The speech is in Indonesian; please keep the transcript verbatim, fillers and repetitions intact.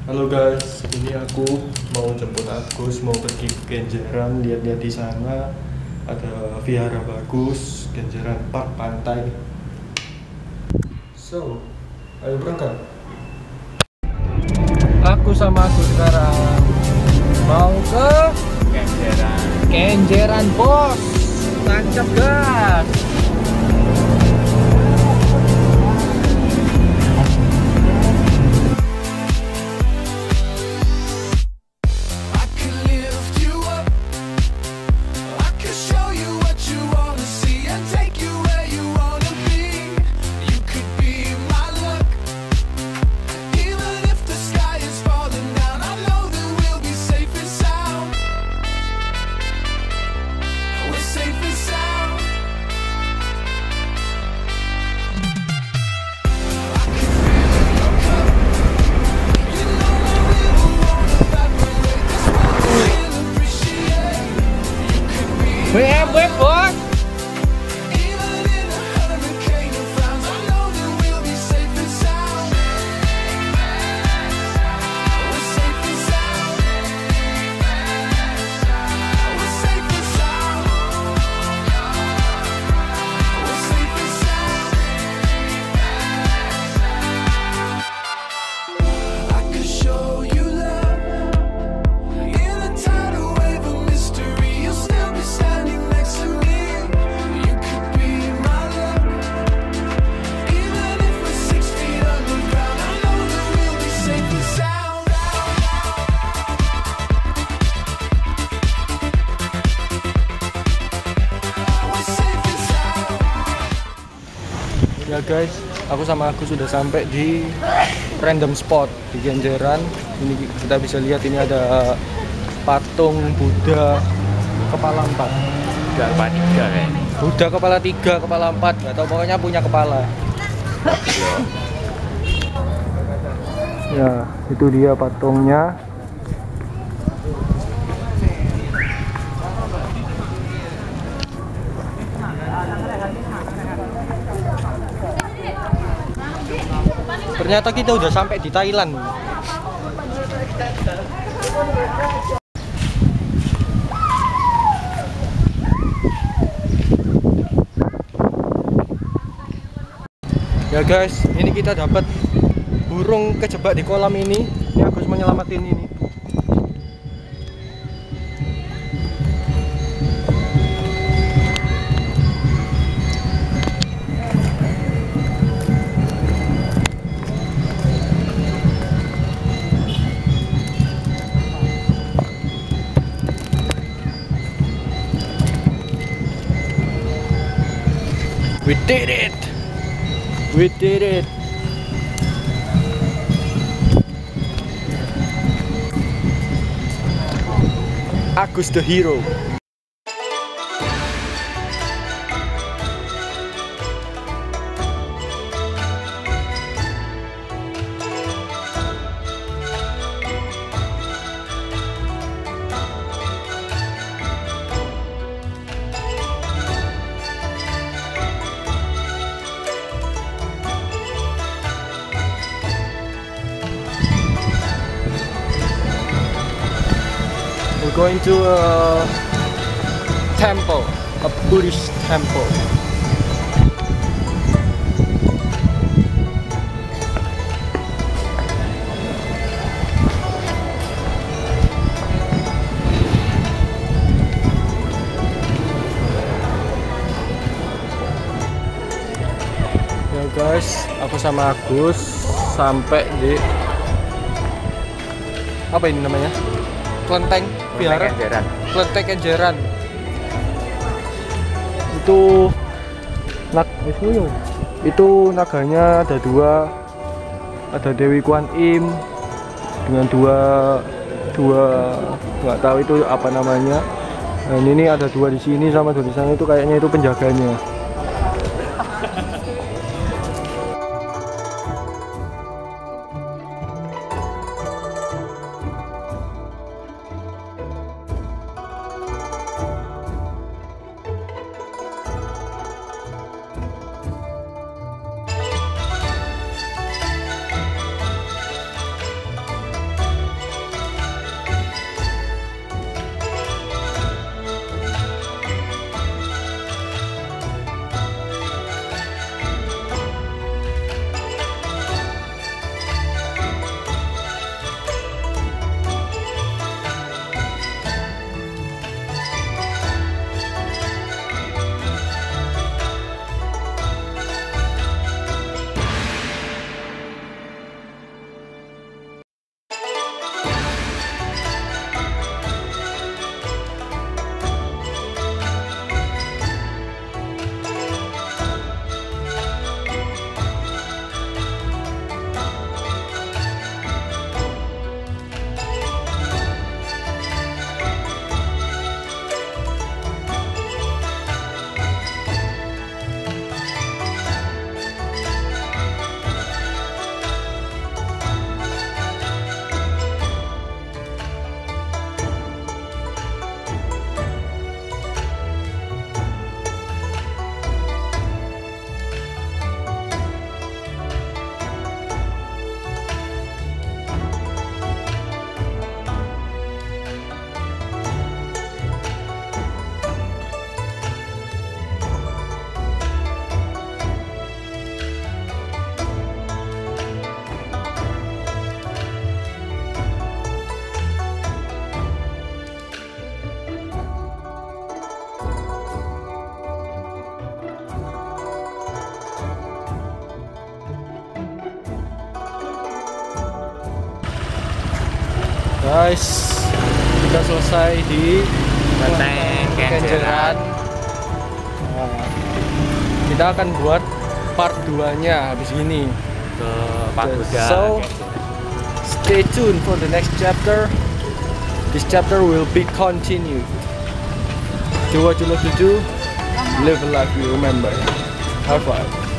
Halo guys, ini aku mau jemput Agus, mau pergi ke Kenjeran, lihat-lihat di sana ada vihara bagus, Kenjeran Park pantai. So, ayo berangkat. Aku sama aku sekarang mau ke Kenjeran. Kenjeran bos, tancap gas. Web web bos. Ya guys, aku sama aku sudah sampai di random spot di Kenjeran. Ini kita bisa lihat ini ada patung Buddha kepala empat. Buddha kepala tiga kayaknya. Buddha kepala tiga, kepala empat, nggak tahu pokoknya punya kepala. Ya, itu dia patungnya. Ternyata kita udah sampai di Thailand. Ya guys, ini kita dapat burung kejebak di kolam ini. Ini Agus menyelamatin ini. We did it! We did it! Agus the hero. We're going to a temple, a Buddhist temple. Ya guys, aku sama Agus sampai di apa ini namanya? Kelenteng Vihara Kenjeran. Kelenteng Kenjeran. Itu nak itu naganya ada dua, ada Dewi Kwan Im dengan dua dua nggak tahu itu apa namanya. Dan ini ada dua di sini sama dua di sana, itu kayaknya itu penjaganya. Guys, kita selesai di Kelenteng Kenjeran. Nah, kita akan buat part dua nya habis ini. Ke Pagoda So, Kenjeran. stay tuned for the next chapter. This chapter will be continued. Do what you love to do. Live a life you remember. High five.